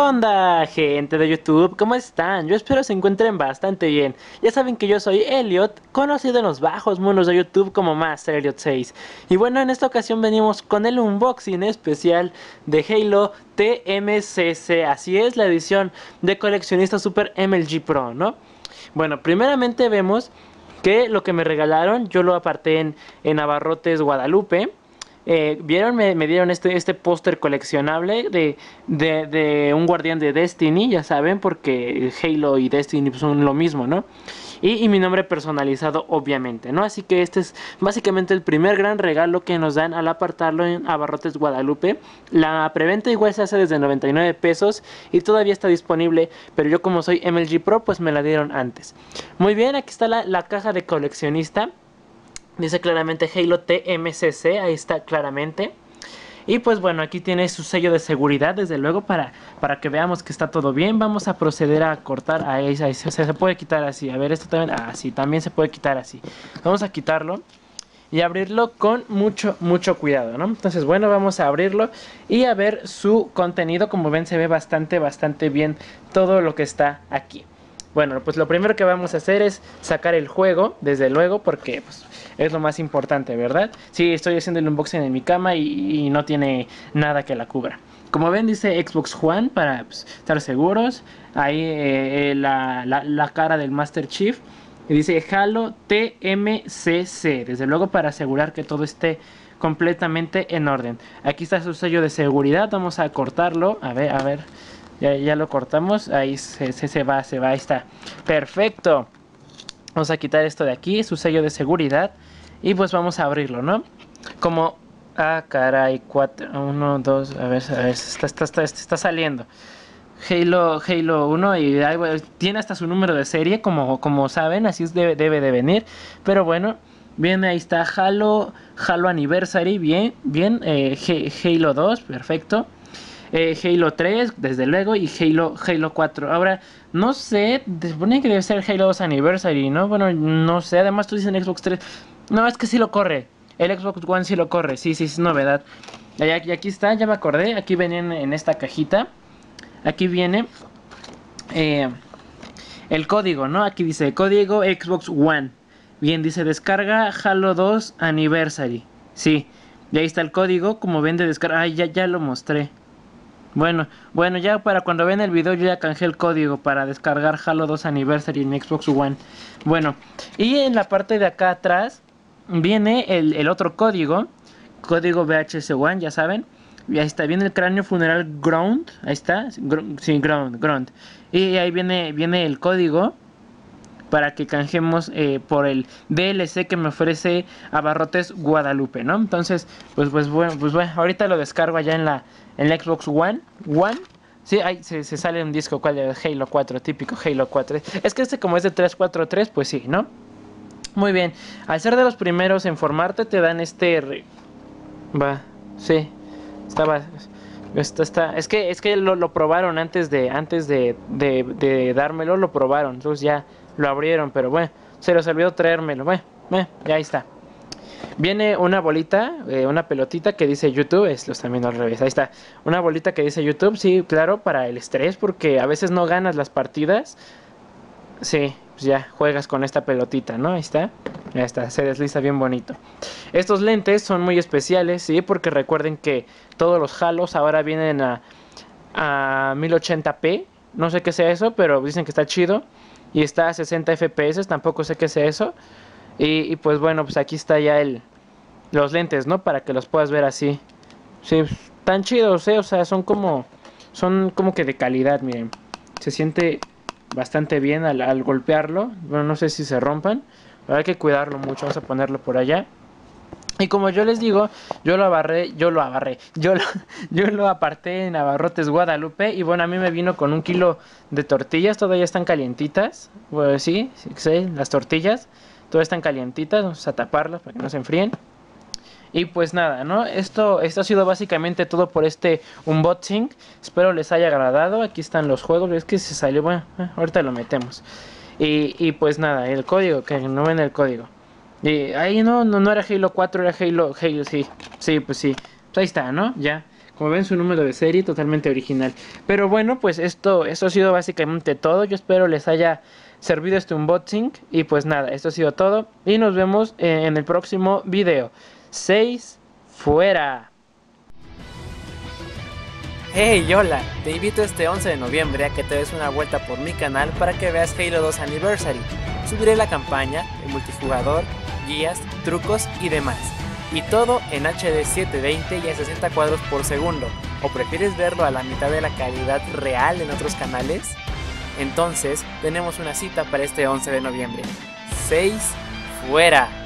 onda, gente de YouTube? ¿Cómo están? Yo espero se encuentren bastante bien. Ya saben que yo soy Elliot, conocido en los bajos mundos de YouTube como Master Elliot 6. Y bueno, en esta ocasión venimos con el unboxing especial de Halo TMCC. Así es, la edición de coleccionista Super MLG Pro, ¿no? Bueno, primeramente vemos que lo que me regalaron, yo lo aparté en Abarrotes Guadalupe. ¿Vieron? Me dieron este póster coleccionable de un guardián de Destiny, ya saben, porque Halo y Destiny son lo mismo, ¿no? Y mi nombre personalizado, obviamente, ¿no? Así que este es básicamente el primer gran regalo que nos dan al apartarlo en Abarrotes Guadalupe. La preventa igual se hace desde 99 pesos y todavía está disponible, pero yo como soy MLG Pro, pues me la dieron antes. Muy bien, aquí está la caja de coleccionista. Dice claramente Halo TMCC, ahí está claramente. Y pues bueno, aquí tiene su sello de seguridad, desde luego, para que veamos que está todo bien. Vamos a proceder a cortar. Ahí se puede quitar así. A ver, esto también. Así, también se puede quitar así. Vamos a quitarlo y abrirlo con mucho cuidado, ¿no? Entonces, bueno, vamos a abrirlo y a ver su contenido. Como ven, se ve bastante bien todo lo que está aquí. Bueno, pues lo primero que vamos a hacer es sacar el juego, desde luego, porque pues, es lo más importante, ¿verdad? Sí, estoy haciendo el unboxing en mi cama y no tiene nada que la cubra. Como ven, dice Xbox One para pues, estar seguros. Ahí la cara del Master Chief. Y dice Halo TMCC. Desde luego para asegurar que todo esté completamente en orden. Aquí está su sello de seguridad. Vamos a cortarlo. A ver. Ya lo cortamos. Ahí se va. Ahí está. Perfecto. Vamos a quitar esto de aquí. Su sello de seguridad. Y pues vamos a abrirlo, ¿no? Como... Ah, caray. 4, 1, 2. A ver. Está saliendo. Halo 1 y tiene hasta su número de serie, como saben, así debe de venir. Pero bueno, bien, ahí está Halo Anniversary, bien. Halo 2, perfecto. Halo 3, desde luego, y Halo 4. Ahora, no sé, se supone que debe ser Halo 2 Anniversary, ¿no? Bueno, no sé, además tú dices en Xbox 3. No, es que sí lo corre. El Xbox One sí lo corre, sí, es novedad. Y aquí está, ya me acordé, aquí venían en esta cajita. Aquí viene eh, el código, ¿no? Aquí dice código Xbox One. Bien, dice descarga Halo 2 Anniversary. Sí, y ahí está el código, como ven de descarga. Ay, ya lo mostré. Bueno, ya para cuando ven el video yo ya canjeé el código para descargar Halo 2 Anniversary en Xbox One. Bueno, y en la parte de acá atrás viene el otro código. Código VHS One, ya saben. Y ahí está, viene el cráneo funeral Ground. Ahí está, sí, Ground. Y ahí viene el código para que canjemos por el DLC que me ofrece Abarrotes Guadalupe, ¿no? Entonces, pues bueno, ahorita lo descargo allá en la Xbox One. Sí, ahí se sale un disco, ¿cuál es? Halo 4, típico Halo 4. Es que este como es de 343, pues sí, ¿no? Muy bien, al ser de los primeros en formarte te dan Va, sí, estaba... Es que lo probaron antes de dármelo, lo probaron. Entonces ya lo abrieron, pero bueno, se les olvidó traérmelo. Bueno, ya ahí está. Viene una bolita, una pelotita que dice YouTube. Lo están viendo al revés. Ahí está. Una bolita que dice YouTube, sí, claro, para el estrés, porque a veces no ganas las partidas. Sí, pues ya juegas con esta pelotita, ¿no? Ahí está. Ya está, se desliza bien bonito. Estos lentes son muy especiales, ¿sí? Porque recuerden que todos los Halos ahora vienen a 1080p. No sé qué sea eso, pero dicen que está chido. Y está a 60 FPS, tampoco sé qué sea eso. Y pues bueno, pues aquí está ya los lentes, ¿no? Para que los puedas ver así. Sí, tan chidos, ¿eh? O sea, son como que de calidad, miren. Se siente bastante bien al golpearlo. Bueno, no sé si se rompan, pero hay que cuidarlo mucho. Vamos a ponerlo por allá. Y como yo les digo, yo lo aparté en Abarrotes Guadalupe. Y bueno, a mí me vino con 1 kilo de tortillas, todavía están calientitas. Bueno, sí, las tortillas, todavía están calientitas. Vamos a taparlas para que no se enfríen. Y pues nada, ¿no? Esto ha sido básicamente todo por este unboxing. Espero les haya agradado. Aquí están los juegos. Es que se salió, bueno, ahorita lo metemos. Y pues nada, el código, que no ven el código. Y ahí no era Halo 4, era Halo, sí, pues sí. Pues ahí está, ¿no? Ya. Como ven, su número de serie totalmente original. Pero bueno, pues esto ha sido básicamente todo. Yo espero les haya servido este unboxing. Y pues nada, esto ha sido todo. Y nos vemos en el próximo video. 6 fuera. Hey, hola, te invito este 11 de noviembre a que te des una vuelta por mi canal para que veas Halo 2 Anniversary. Subiré la campaña, el multijugador, guías, trucos y demás. Y todo en HD 720 y a 60 cuadros por segundo. ¿O prefieres verlo a la mitad de la calidad real en otros canales? Entonces, tenemos una cita para este 11 de noviembre. 6 fuera.